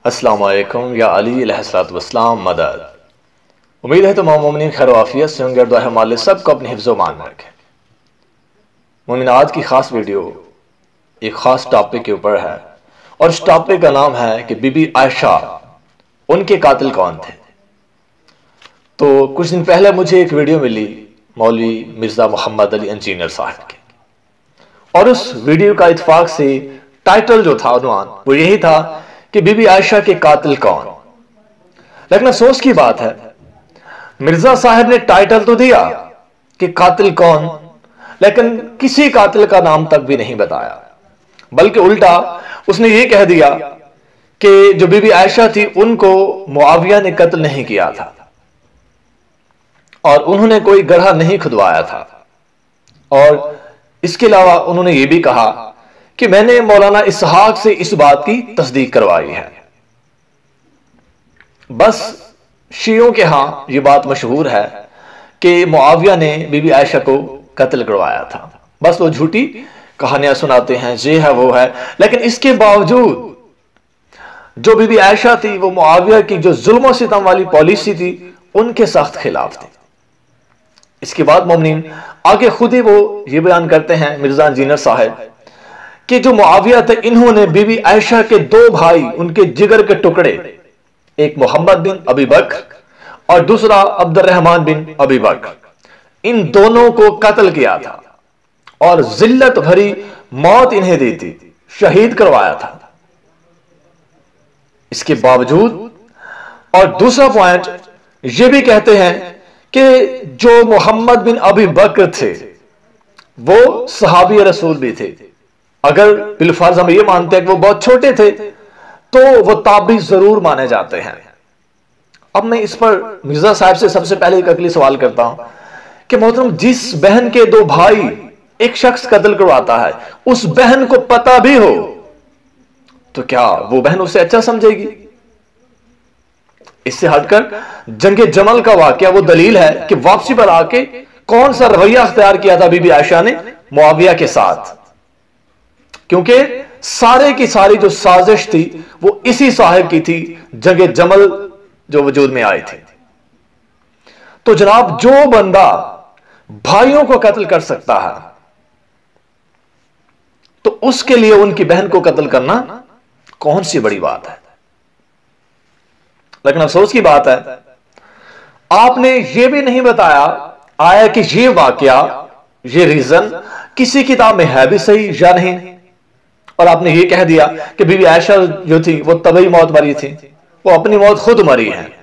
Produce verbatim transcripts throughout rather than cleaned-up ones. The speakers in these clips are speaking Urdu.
السلام علیکم یا علی علیہ الصلوۃ والسلام مدد۔ امید ہے تمام مومنین خیر و عافیت سے ہوں گے اور دعا ہے مالک سب کو اپنے حفظ و مان میں رکھے۔ مومن آج کی خاص ویڈیو ایک خاص ٹاپک کے اوپر ہے اور اس ٹاپک کا نام ہے کہ بی بی عائشہ ان کے قاتل کون تھے۔ تو کچھ دن پہلے مجھے ایک ویڈیو ملی مولوی مرزا محمد علی انجینئر صاحب کی، اور اس ویڈیو کا اتفاق سے ٹائٹل جو تھا عنوان وہ یہی تھا کہ بی بی عائشہ کے قاتل کون۔ لیکن افسوس کی بات ہے مرزا صاحب نے ٹائٹل تو دیا کہ قاتل کون، لیکن کسی قاتل کا نام تک بھی نہیں بتایا، بلکہ الٹا اس نے یہ کہہ دیا کہ جو بی بی عائشہ تھی ان کو معاویہ نے قتل نہیں کیا تھا اور انہوں نے کوئی گڑھا نہیں کھدوایا تھا، اور اس کے علاوہ انہوں نے یہ بھی کہا کہ میں نے مولانا اسحاق سے اس بات کی تصدیق کروائی ہے۔ بس شیعوں کے ہاں یہ بات مشہور ہے کہ معاویہ نے بی بی عائشہ کو قتل کروایا تھا، بس وہ جھوٹی کہانیاں سناتے ہیں، یہ ہے وہ ہے، لیکن اس کے باوجود جو بی بی عائشہ تھی وہ معاویہ کی جو ظلم و ستم والی پالیسی تھی ان کے سخت خلاف تھی۔ اس کے بعد مومنین آگے خود ہی وہ یہ بیان کرتے ہیں مرزا انجینئر صاحب کہ جو معاویہ تھے انہوں نے بی بی عائشہ کے دو بھائی، ان کے جگر کے ٹکڑے، ایک محمد بن ابی بکر اور دوسرا عبد الرحمن بن ابی بکر، ان دونوں کو قتل کیا تھا اور ذلت بھری موت انہیں دی تھی، شہید کروایا تھا۔ اس کے باوجود اور دوسرا پوائنٹ یہ بھی کہتے ہیں کہ جو محمد بن ابی بکر تھے وہ صحابی رسول بھی تھے، اگر بالفرض ہم یہ مانتے ہیں کہ وہ بہت چھوٹے تھے تو وہ تابعی ضرور مانے جاتے ہیں۔ اب میں اس پر مرزا صاحب سے سب سے پہلے ایک عقلی سوال کرتا ہوں کہ محترم جس بہن کے دو بھائی ایک شخص قتل کرواتا ہے، اس بہن کو پتہ بھی ہو تو کیا وہ بہن اسے اچھا سمجھے گی؟ اس سے ہٹ کر جنگ جمل کا واقعہ وہ دلیل ہے کہ واپسی پر آ کے کون سا رویہ اختیار کیا تھا بی بی عائشہ نے معاویہ کے ساتھ، کیونکہ سارے کی ساری جو سازش تھی وہ اسی صاحب کی تھی، جنگ جمل جو وجود میں آئی تھی۔ تو جناب جو بندہ بھائیوں کو قتل کر سکتا ہے تو اس کے لیے ان کی بہن کو قتل کرنا کون سی بڑی بات ہے؟ لیکن افسوس کی بات ہے آپ نے یہ بھی نہیں بتایا آیا کہ یہ واقعہ، یہ ریزن کسی کتاب میں ہے بھی صحیح یا نہیں، اور آپ نے یہ کہہ دیا کہ بی بی عائشہ جو تھی وہ طبعی موت مری تھی، وہ اپنی موت خود مری ہے۔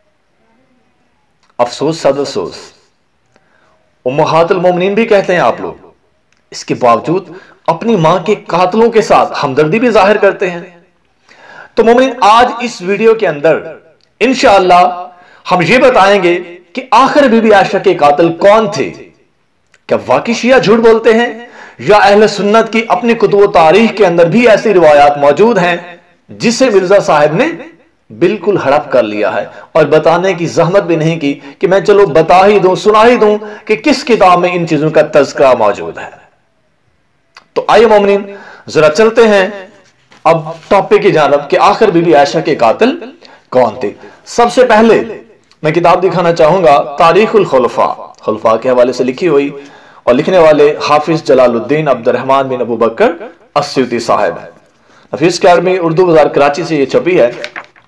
افسوس صد افسوس، امہات المومنین بھی کہتے ہیں آپ لوگ، اس کے باوجود اپنی ماں کے قاتلوں کے ساتھ ہمدردی بھی ظاہر کرتے ہیں۔ تو مومنین آج اس ویڈیو کے اندر انشاءاللہ ہم یہ بتائیں گے کہ آخر بی بی عائشہ کے قاتل کون تھے۔ کیا واقعی شیعہ جھوٹ بولتے ہیں یا اہل سنت کی اپنی کتب و تاریخ کے اندر بھی ایسی روایات موجود ہیں جسے مرزا صاحب نے بالکل ہڑپ کر لیا ہے اور بتانے کی زحمت بھی نہیں کی کہ میں چلو بتا ہی دوں، سنا ہی دوں کہ کس کتاب میں ان چیزوں کا تذکرہ موجود ہے۔ تو آئیے مومنین ذرا چلتے ہیں اب ٹاپک کی جانب کہ آخر بی بی عائشہ کے قاتل کون تھے۔ سب سے پہلے میں کتاب دکھانا چاہوں گا تاریخ الخلفاء، خلفاء کے حوالے سے لکھی ہوئی، اور لکھنے والے حافظ جلال الدین عبد الرحمن بن ابو بکر السیوطی صاحب ہے۔ حفیظ اکیڈمی اردو بازار کراچی سے یہ چھپی ہے۔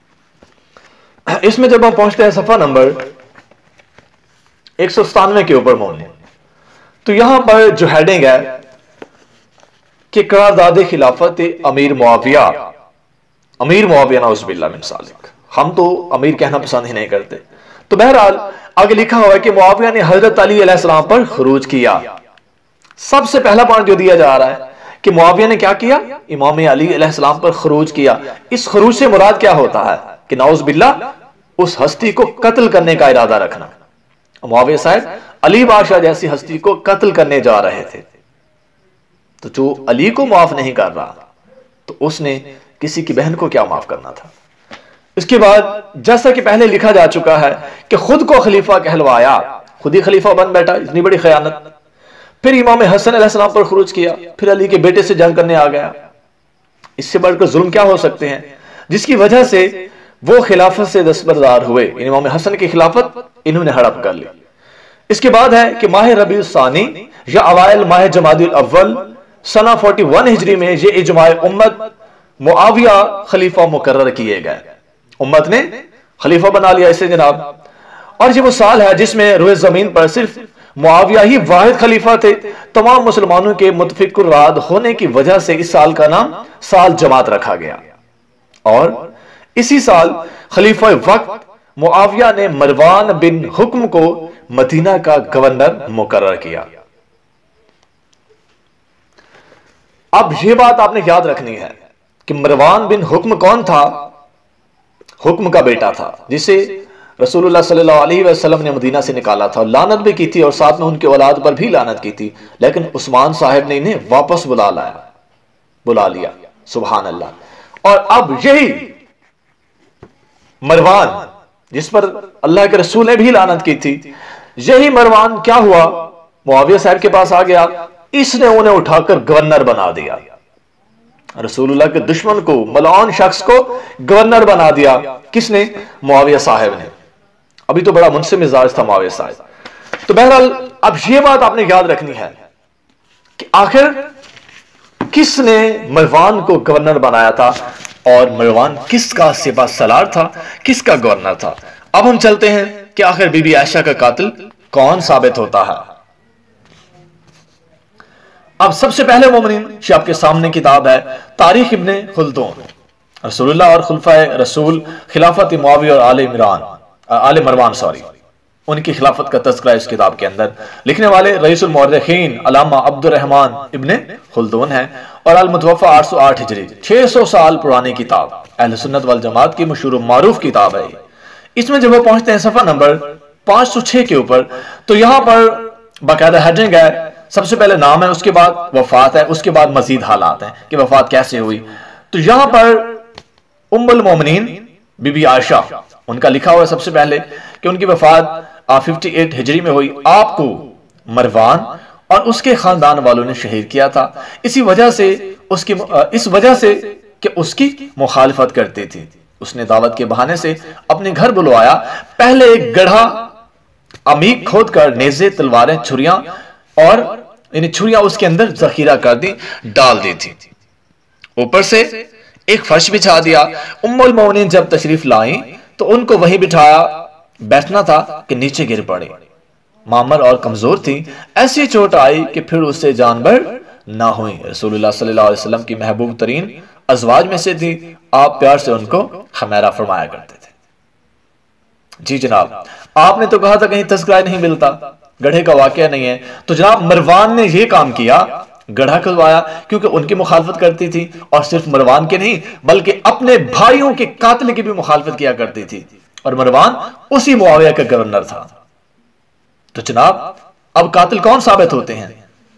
اس میں جب ہم پہنچتے ہیں صفحہ نمبر ایک سو ستانوے کے اوپر مولانا، تو یہاں پر جو ہیڈنگ ہے کہ قرارداد خلافت امیر معاویہ، امیر معاویہ نعوذ باللہ من ذالک، ہم تو امیر کہنا پسند ہی نہیں کرتے۔ تو بہرحال آگے لکھا ہوا ہے کہ معاویہ نے حضرت علی علیہ السلام پر خروج کیا۔ سب سے پہلا پوائنٹ جو دیا جا رہا ہے کہ معاویہ نے کیا کیا؟ امام علی علیہ السلام پر خروج کیا۔ اس خروج سے مراد کیا ہوتا ہے کہ نعوذ باللہ اس ہستی کو قتل کرنے کا ارادہ رکھنا۔ معاویہ صاحب علی بادشاہ جیسی ہستی کو قتل کرنے جا رہے تھے، تو جو علی کو معاف نہیں کر رہا تو اس نے کسی کی بہن کو کیا معاف کرنا تھا۔ اس کے بعد جیسا کہ پہلے لکھا جا چکا ہے کہ خود کو خلیفہ کہلوایا، خود ہی خلیفہ بن بیٹھا، اتنی بڑی خیانت۔ پھر امام حسن علیہ السلام پر خروج کیا، پھر علی کے بیٹے سے جنگ کرنے آ گیا۔ اس سے بڑھ کر ظلم کیا ہو سکتے ہیں؟ جس کی وجہ سے وہ خلافت سے دستبردار ہوئے، امام حسن کی خلافت انہوں نے ہڑپ کر لی۔ اس کے بعد ہے کہ ماہ ربیع الثانی یا اوائل ماہ جمادی الاول سنہ اکتالیس ہجری میں یہ اجماع امت معاویہ خلیفہ مقرر کیے گئے، امت نے خلیفہ بنا لیا اسے جناب۔ اور یہ وہ سال ہے جس میں روئے زمین پر صرف معاویہ ہی واحد خلیفہ تھے۔ تمام مسلمانوں کے متفق الراد ہونے کی وجہ سے اس سال کا نام سال جماعت رکھا گیا، اور اسی سال خلیفہ وقت معاویہ نے مروان بن حکم کو مدینہ کا گورنر مقرر کیا۔ اب یہ بات آپ نے یاد رکھنی ہے کہ مروان بن حکم کون تھا؟ حکم کا بیٹا تھا، جسے رسول اللہ صلی اللہ علیہ وسلم نے مدینہ سے نکالا تھا، لعنت بھی کی تھی اور ساتھ میں ان کے اولاد پر بھی لعنت کی تھی، لیکن عثمان صاحب نے انہیں واپس بلا لایا بلا لیا سبحان اللہ۔ اور اب یہی مروان جس پر اللہ کے رسول نے بھی لعنت کی تھی، یہی مروان کیا ہوا؟ معاویہ صاحب کے پاس آ گیا، اس نے انہیں اٹھا کر گورنر بنا دیا، رسول اللہ کے دشمن کو، ملعون شخص کو گورنر بنا دیا۔ کس نے؟ معاویہ صاحب نے۔ ابھی تو بڑا منصف مزاج تھا معاویہ صاحب۔ تو بہرحال اب یہ بات آپ نے یاد رکھنی ہے کہ آخر کس نے مروان کو گورنر بنایا تھا، اور مروان کس کا سپہ سالار تھا، کس کا گورنر تھا۔ اب ہم چلتے ہیں کہ آخر بی بی عائشہ کا قاتل کون ثابت ہوتا ہے۔ اب سب سے پہلے مومنین یہ آپ کے سامنے کتاب ہے تاریخ ابن خلدون، رسول اللہ اور خلفائے رسول، خلافت معاویہ اور آل عمران آل مروان سوری ان کی خلافت کا تذکرہ اس کتاب کے اندر۔ لکھنے والے رئیس المؤرخین علامہ عبد الرحمن ابن خلدون ہیں، اور المتوفى آٹھ سو آٹھ ہجری، چھ سو سال پرانی کتاب، اہل سنت والجماعت کی مشہور و معروف کتاب ہے۔ اس میں جب وہ پہنچتے ہیں صفحہ نمبر پانچ سو چھ کے اوپر، تو یہاں پر باقاعدہ ہیڈنگ ہے، سب سے پہلے نام ہے، اس کے بعد وفات ہے، اس کے بعد مزید حالات ہیں کہ وفات کیسے ہوئی۔ تو یہاں پر ام المومنین بی بی عائشہ ان کا لکھا ہوا ہے سب سے پہلے کہ ان کی وفات اٹھاون ہجری میں ہوئی۔ آپ کو مروان اور اس کے خاندان والوں نے شہید کیا تھا، اسی وجہ سے اس کی اس وجہ سے کہ اس کی مخالفت کرتی تھی، اس نے دعوت کے بہانے سے اپنے گھر بلوایا، پہلے ایک گڑھا عمیق کھود کر نیزے، تلواریں، چھریاں اور یعنی چھریاں اس کے اندر ذخیرہ کر دی ڈال دی تھی، اوپر سے ایک فرش بچھا دیا۔ ام المومنین جب تشریف لائیں تو ان کو وہیں بٹھایا، بیٹھنا تھا کہ نیچے گر پڑے، معمر اور کمزور تھی، ایسی چوٹ آئی کہ پھر اس سے جان بر نہ ہوئی۔ رسول اللہ صلی اللہ علیہ وسلم کی محبوب ترین ازواج میں سے تھی، آپ پیار سے ان کو خمیرہ فرمایا کرتے تھے۔ جی جناب، آپ نے تو کہا تھا کہیں تذکرہ نہیں ملتا، گڑھے کا واقعہ نہیں ہے، تو جناب مروان نے یہ کام کیا، گڑھا کھلوایا، کیونکہ ان کی مخالفت کرتی تھی، اور صرف مروان کے نہیں بلکہ اپنے بھائیوں کے قاتل کی بھی مخالفت کیا کرتی تھی، اور مروان اسی معاویہ کا گورنر تھا۔ تو جناب اب قاتل کون ثابت ہوتے ہیں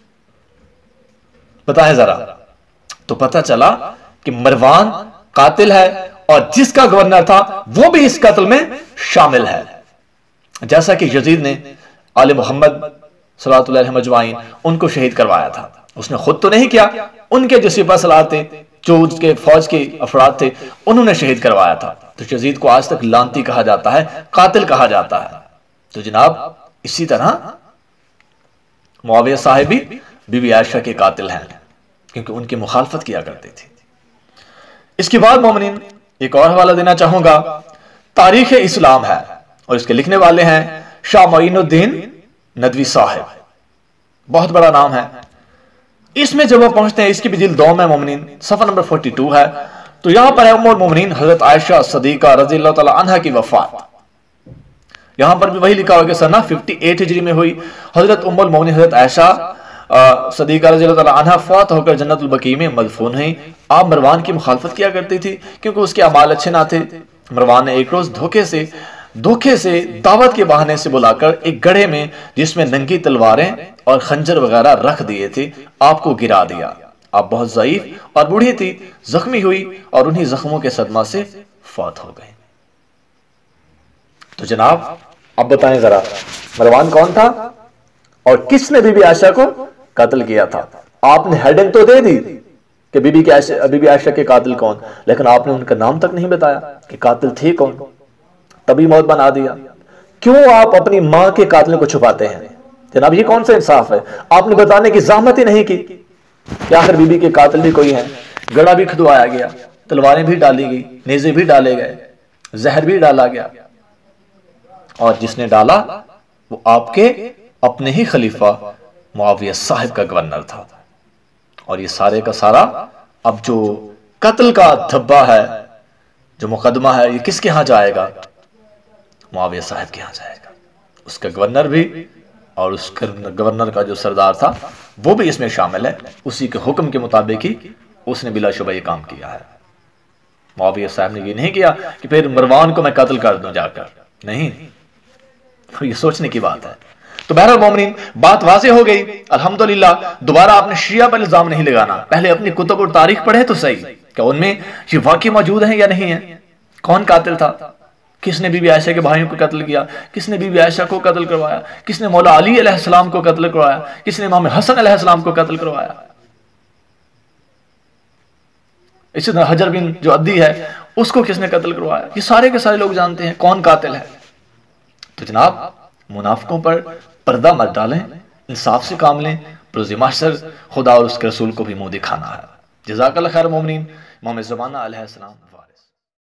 بتائیں ذرا؟ تو پتہ چلا کہ مروان قاتل ہے، اور جس کا گورنر تھا وہ بھی اس قتل میں شامل ہے، جیسا کہ یزید نے آل محمد صلی اللہ علیہ مجمعین ان کو شہید کروایا تھا۔ اس نے خود تو نہیں کیا، ان کے جو سپہ سالار تھے، جو اس کے فوج کے افراد تھے، انہوں نے شہید کروایا تھا۔ تو یزید کو آج تک لعنتی کہا جاتا ہے، قاتل کہا جاتا ہے۔ تو جناب اسی طرح معاویہ صاحب بھی بی بی عائشہ کے قاتل ہیں، کیونکہ ان کی مخالفت کیا کرتے تھے۔ اس کے بعد مومنین ایک اور حوالہ دینا چاہوں گا، تاریخ اسلام ہے، اور اس کے لکھنے والے ہیں شاہ معین الدین ندوی صاحب، بہت بڑا نام ہے۔ اس میں جب وہ پہنچتے ہیں، اس کی بھی جلد دوم ہے مومنین، صفحہ نمبر بائیس ہے، تو یہاں پر ہے ام المومنین حضرت عائشہ صدیقہ رضی اللہ تعالی عنہ کی وفات۔ یہاں پر بھی وہی لکھا ہوا کہ سنہ اٹھاون ہجری میں ہوئی۔ حضرت ام المومنین حضرت عائشہ صدیقہ رضی اللہ تعالی عنہ فوت ہو کر جنت البقیع میں مدفون ہیں۔ آپ مروان کی مخالفت کیا کرتی تھی کیونکہ اس کے اعمال اچھے نہ تھے۔ مروان نے ایک روز دھوکے سے دھوکے سے دعوت کے بہانے سے بلا کر ایک گڑھے میں جس میں ننگی تلواریں اور خنجر وغیرہ رکھ دیے تھے، آپ کو گرا دیا۔ آپ بہت ضعیف اور بوڑھی تھی، زخمی ہوئی اور انہی زخموں کے صدمہ سے فوت ہو گئے۔ تو جناب اب بتائیں ذرا مروان کون تھا اور کس نے بی بی عائشہ کو قتل کیا تھا؟ آپ نے ہیڈنگ تو دے دی کہ بی بی عائشہ بی بی عائشہ کے قاتل کون، لیکن آپ نے ان کا نام تک نہیں بتایا کہ قاتل تھے کون، تبھی موت بنا دیا۔ کیوں آپ اپنی ماں کے قاتلوں کو چھپاتے ہیں؟ جناب یہ کون سا انصاف ہے؟ آپ نے بتانے کی زحمت ہی نہیں کی کہ آخر بی بی کے قاتل بھی کوئی ہیں۔ گڑا بھی کھدوایا گیا، تلواریں بھی ڈالی گئی، نیزے بھی ڈالے گئے، زہر بھی ڈالا گیا، اور جس نے ڈالا وہ آپ کے اپنے ہی خلیفہ معاویہ صاحب کا گورنر تھا۔ اور یہ سارے کا سارا اب جو قتل کا دھبا ہے، جو مقدمہ ہے، یہ کس کے ہاں جائے گا؟ معاویہ صاحب کے ہاں جائے گا۔ اس کا گورنر بھی اور اس گورنر کا جو سردار تھا وہ بھی اس میں شامل ہے۔ اسی کے حکم کے مطابق ہی اس نے بلا شبہ یہ کام کیا ہے۔ معاویہ صاحب نے یہ نہیں کیا کہ پھر مروان کو میں قتل کر دوں جا کر، نہیں، یہ سوچنے کی بات ہے۔ تو بہرحال مومنین بات واضح ہو گئی الحمدللہ۔ دوبارہ آپ نے شیعہ پر الزام نہیں لگانا، پہلے اپنی کتب اور تاریخ پڑھے تو صحیح کہ ان میں یہ واقعی موجود ہیں یا نہیں ہیں، کون قاتل تھا، کس نے بی بی عائشہ کے بھائیوں کو قتل کیا، کس نے بی بی عائشہ کو قتل کروایا، کس نے مولا علی علیہ السلام کو قتل کروایا، کس نے امام حسن علیہ السلام کو قتل کروایا۔ اسی طرح حجر بن جو عدی ہے اس کو کس نے قتل کروایا، یہ سارے کے سارے لوگ جانتے ہیں کون قاتل ہے۔ تو جناب منافقوں پر پردہ مت ڈالیں، انصاف سے کام لیں، روز محشر خدا اور اس کے رسول کو بھی منہ دکھانا ہے۔ جزاک اللہ خیر مومنین۔ امام زمانہ علیہ السلام